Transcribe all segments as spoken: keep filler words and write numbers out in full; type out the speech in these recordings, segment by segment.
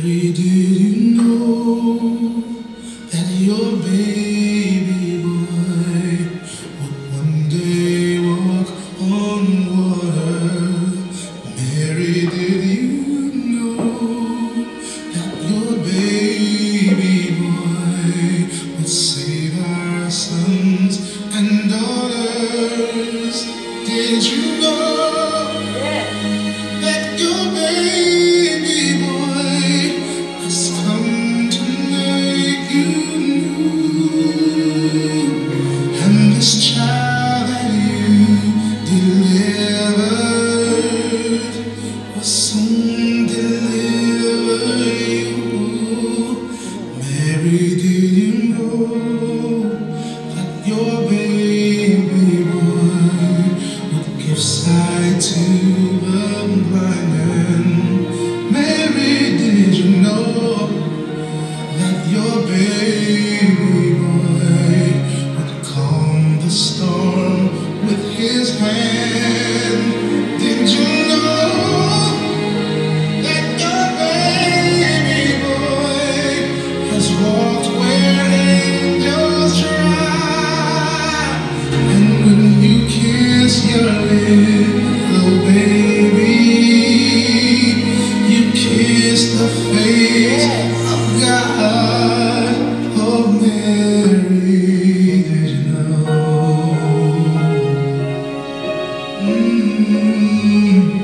Mary, did you know that your baby boy would one day walk on water? Mary, did you know that your baby boy would save our sons and daughters? Did you know that your baby boy has come to make you new? And this child that you delivered will soon deliver you. Mary, did you know that your baby boy would give sight to the blind man? Mary, did you know that your baby boy would calm the storm with his hand? Did you know that your baby boy has walked where angels try? And when you kiss your little baby, you kiss the face of God. Oh, Mary, did you know? Mm-hmm.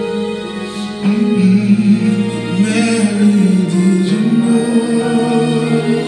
Mm-hmm. Mary, did you know?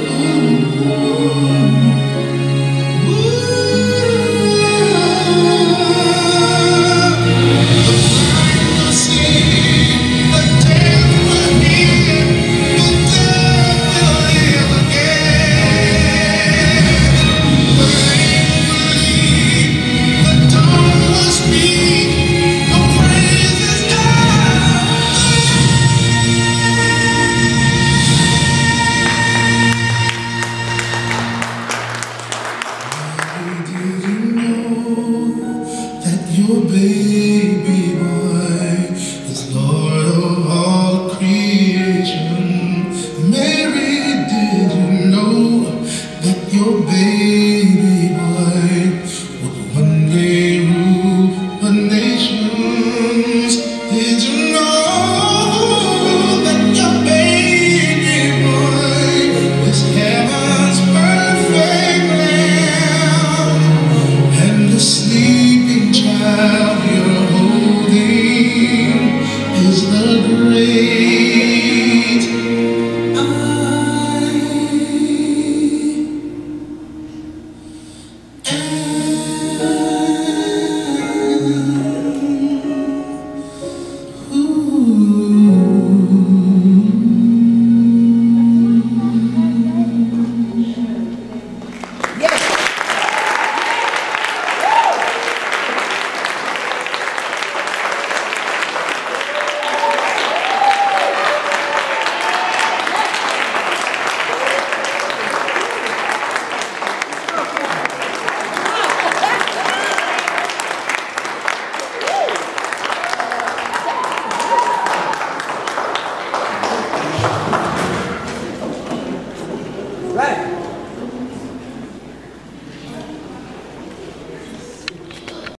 Your baby boy is Lord of all creation. Mary, did you know that your baby boy would one day rule the nations? Did you know that your baby boy is heaven's perfect lamb? And the sleeping child you're holding is the great